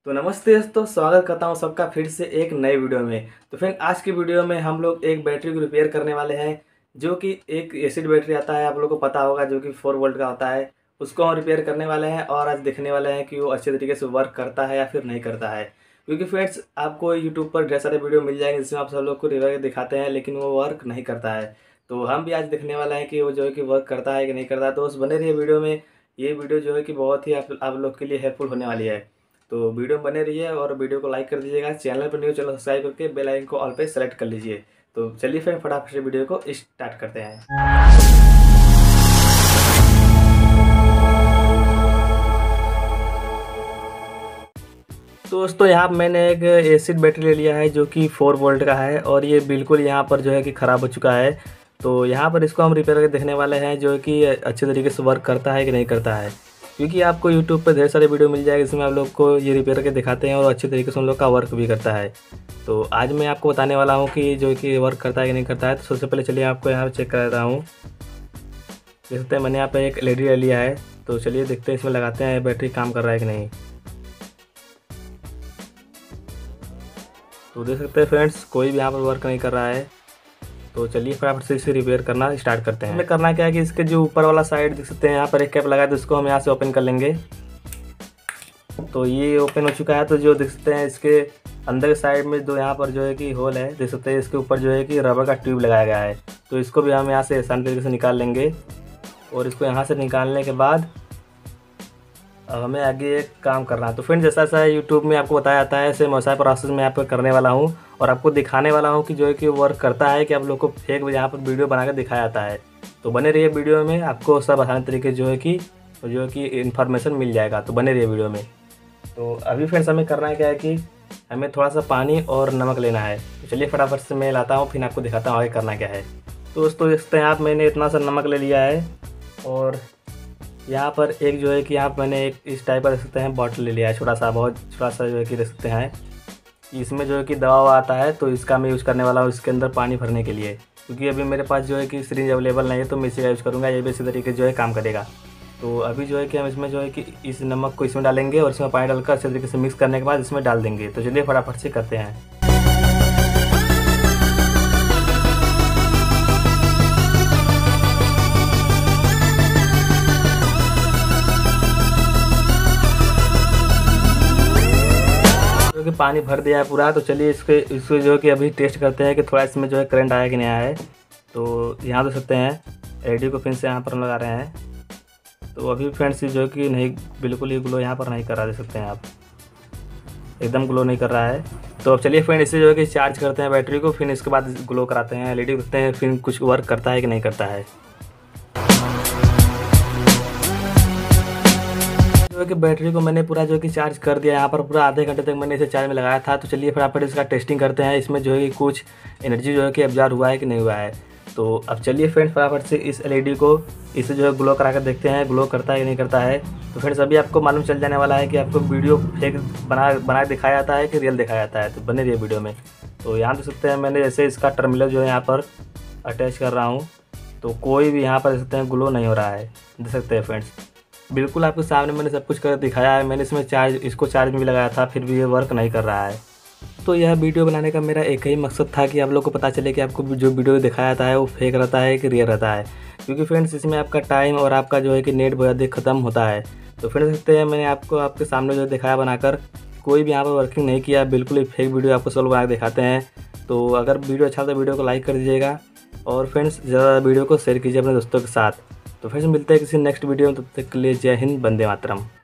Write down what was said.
तो नमस्ते दोस्तों, स्वागत करता हूँ सबका फिर से एक नए वीडियो में। तो फ्रेंड, आज की वीडियो में हम लोग एक बैटरी को रिपेयर करने वाले हैं, जो कि एक एसिड बैटरी आता है, आप लोगों को पता होगा, जो कि 4 वोल्ट का होता है। उसको हम रिपेयर करने वाले हैं और आज देखने वाले हैं कि वो अच्छे तरीके से वर्क करता है या फिर नहीं करता है। क्योंकि फ्रेंड्स, आपको यूट्यूब पर ढेर सारे वीडियो मिल जाएंगे जिसमें आप सब लोग को रिपेयर दिखाते हैं, लेकिन वो वर्क नहीं करता है। तो हम भी आज देखने वाले हैं कि वो जो है कि वर्क करता है कि नहीं करता है। तो उस बने रहिए वीडियो में। ये वीडियो जो है कि बहुत ही आप लोग के लिए हेल्पफुल होने वाली है। तो वीडियो में बने रहिए और वीडियो को लाइक कर दीजिएगा। चैनल पर न्यू, चैनल सब्सक्राइब करके बेल आइकन को ऑल पे सेलेक्ट कर लीजिए। तो चलिए फिर फटाफट से वीडियो को स्टार्ट करते हैं। तो दोस्तों, यहाँ पर मैंने एक एसिड बैटरी ले लिया है जो कि 4 वोल्ट का है और ये बिल्कुल यहाँ पर जो है कि ख़राब हो चुका है। तो यहाँ पर इसको हम रिपेयर करके देखने वाले हैं जो कि अच्छे तरीके से वर्क करता है कि नहीं करता है। क्योंकि आपको यूट्यूब पर ढेर सारे वीडियो मिल जाएगा जिसमें आप लोग को ये रिपेयर करके दिखाते हैं और अच्छे तरीके से उन लोग का वर्क भी करता है। तो आज मैं आपको बताने वाला हूँ कि जो कि वर्क करता है कि नहीं करता है। तो सबसे पहले चलिए आपको यहाँ पर चेक कर देता हूँ। देख सकते हैं मैंने यहाँ पर एक LED ले लिया है। तो चलिए देखते हैं इसमें लगाते हैं बैटरी काम कर रहा है कि नहीं। तो देख सकते हैं फ्रेंड्स, कोई भी यहाँ पर वर्क नहीं कर रहा है। तो चलिए फटाफट से इसे रिपेयर करना स्टार्ट करते हैं। हमें करना क्या है कि इसके जो ऊपर वाला साइड देख सकते हैं, यहाँ पर एक कैप लगा है, तो इसको हम यहाँ से ओपन कर लेंगे। तो ये ओपन हो चुका है। तो जो देख सकते हैं इसके अंदर के साइड में जो यहाँ पर जो है कि होल है, देख सकते हैं इसके ऊपर जो है कि रबर का ट्यूब लगाया गया है। तो इसको भी हम यहाँ से आसान तरीके से निकाल लेंगे। और इसको यहाँ से निकालने के बाद अब हमें आगे एक काम करना है। तो फ्रेंड, जैसा सा यूट्यूब में आपको बताया जाता है, ऐसे वैसा प्रोसेस में यहाँ पर करने वाला हूँ और आपको दिखाने वाला हूँ कि जो है कि वर्क करता है कि आप लोग को फेक यहाँ पर वीडियो बना कर दिखाया जाता है। तो बने रहिए वीडियो में, आपको सब आसान तरीके जो है कि इन्फॉर्मेशन मिल जाएगा। तो बने रहिए वीडियो में। तो अभी फ्रेंड्स, हमें करना है क्या है कि हमें थोड़ा सा पानी और नमक लेना है। तो चलिए फटाफट से मैं लाता हूँ, फिर आपको दिखाता हूँ आगे करना क्या है। तो दोस्तों देखते हैं आप, मैंने इतना सा नमक ले लिया है और यहाँ पर एक जो है कि यहाँ मैंने एक इस टाइप का देख सकते हैं बॉटल ले लिया है, छोटा सा, बहुत छोटा सा जो है कि देख सकते हैं। इसमें जो है कि दवा आता है, तो इसका मैं यूज़ करने वाला हूँ इसके अंदर पानी भरने के लिए। क्योंकि अभी मेरे पास जो है कि सिरिंज अवेलेबल नहीं है, तो मैं इसी का यूज़ करूँगा। ये भी इसी तरीके जो है काम करेगा। तो अभी जो है कि हम इसमें जो है कि इस नमक को इसमें डालेंगे और इसमें पानी डालकर अच्छे तरीके से मिक्स करने के बाद इसमें डाल देंगे। तो चलिए फटाफट से करते हैं। कि पानी भर दिया है पूरा। तो चलिए इसको जो है कि अभी टेस्ट करते हैं कि थोड़ा इसमें जो है करंट आया कि नहीं आया है। तो यहाँ देख सकते हैं LED को फिर से यहाँ पर हम लगा रहे हैं। तो अभी फ्रेंड्स जो है कि नहीं, बिल्कुल ही ग्लो यहाँ पर नहीं कर रहा, देख सकते हैं आप, एकदम ग्लो नहीं कर रहा है। तो अब चलिए फ्रेंड, इसे जो है कि चार्ज करते हैं बैटरी को, फिर इसके बाद ग्लो कराते हैं, LED देखते हैं फिर कुछ वर्क करता है कि नहीं करता है। जो है कि बैटरी को मैंने पूरा जो है कि चार्ज कर दिया। यहाँ पर पूरा आधे घंटे तक मैंने इसे चार्ज में लगाया था। तो चलिए फटाफट इसका टेस्टिंग करते हैं, इसमें जो है कि कुछ एनर्जी जो है कि एब्जॉर्ब हुआ है कि नहीं हुआ है। तो अब चलिए फ्रेंड्स फटाफट से इस LED को इसे जो है ग्लो करा कर देखते हैं, ग्लो करता है कि नहीं करता है। तो फ्रेंड्स, अभी आपको मालूम चल जाने वाला है कि आपको वीडियो फेक बना दिखाया जाता है कि रियल दिखाया जाता है। तो बने रहिए वीडियो में। तो यहाँ देख सकते हैं मैंने जैसे इसका टर्मिनल जो है यहाँ पर अटैच कर रहा हूँ, तो कोई भी यहाँ पर देख सकते हैं ग्लो नहीं हो रहा है। देख सकते हैं फ्रेंड्स, बिल्कुल आपके सामने मैंने सब कुछ कर दिखाया है। मैंने इसको चार्ज में भी लगाया था, फिर भी ये वर्क नहीं कर रहा है। तो यह वीडियो बनाने का मेरा एक ही मकसद था कि आप लोग को पता चले कि आपको जो वीडियो दिखाया जाता है वो फेक रहता है कि रियल रहता है। क्योंकि फ्रेंड्स, इसमें आपका टाइम और आपका जो है कि नेट बहुत अधिक ख़त्म होता है। तो फ्रेंड्स, देखते हैं मैंने आपको आपके सामने जो दिखाया बनाकर, कोई भी यहाँ पर वर्किंग नहीं किया, बिल्कुल ही फेक वीडियो आपको सब बना दिखाते हैं। तो अगर वीडियो अच्छा तो वीडियो को लाइक कर दीजिएगा और फ्रेंड्स ज़्यादा वीडियो को शेयर कीजिए अपने दोस्तों के साथ। तो फ्रेंड्स, मिलते हैं किसी नेक्स्ट वीडियो में, तब तक के लिए जय हिंद, वंदे मातरम।